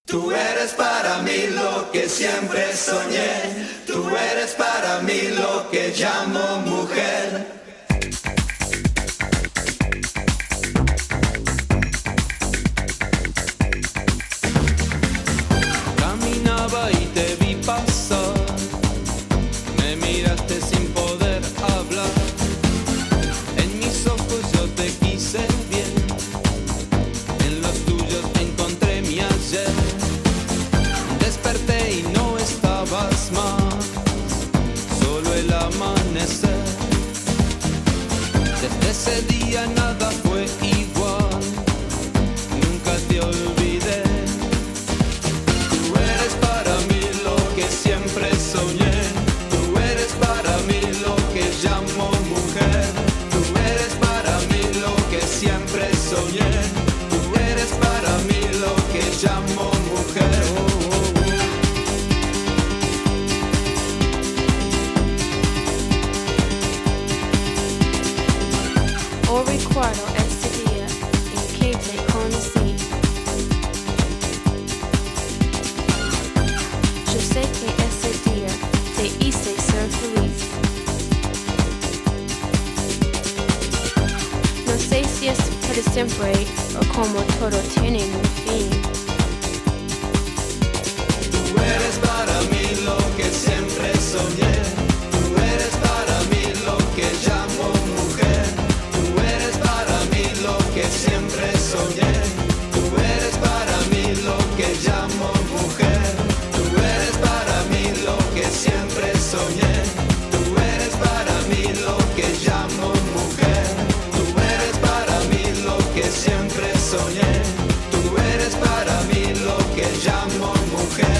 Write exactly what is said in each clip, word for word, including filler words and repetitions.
Tú eres para mí lo que siempre soñé, tú eres para mí lo que llamo mujer. Caminaba y te vi pasar, me miraste sin poder hablar, en mis ojos yo te quise bien, en los tuyos encontré mi ayer. Desperté y no estabas más, solo el amanecer. Desde ese día nada fue igual, nunca te olvidé. Tú eres para mí lo que siempre soñé, tú eres para mí lo que llamo mujer. Tú eres para mí lo que siempre soñé, tú eres para mí lo que llamo mujer. O recuerdo ese día en que te conocí. Yo sé que ese día te hice ser feliz. No sé si es para siempre o como todo tiene un fin. Tú eres para mí lo que siempre soñé, tú eres para mí lo que llamo mujer. Tú eres para mí lo que siempre soñé, tú eres para mí lo que llamo mujer. Tú eres para mí lo que siempre soñé, tú eres para mí lo que llamo mujer. Tú eres para mí lo que siempre soñé, tú eres para mí lo que llamo mujer.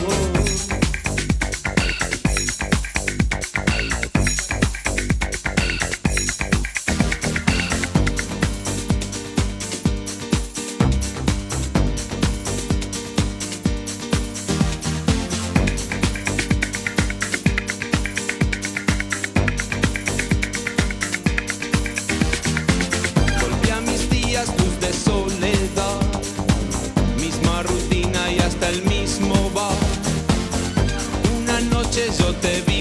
Volví a mis días luz de soledad, misma rutina y hasta el mismo bar. Una noche yo te vi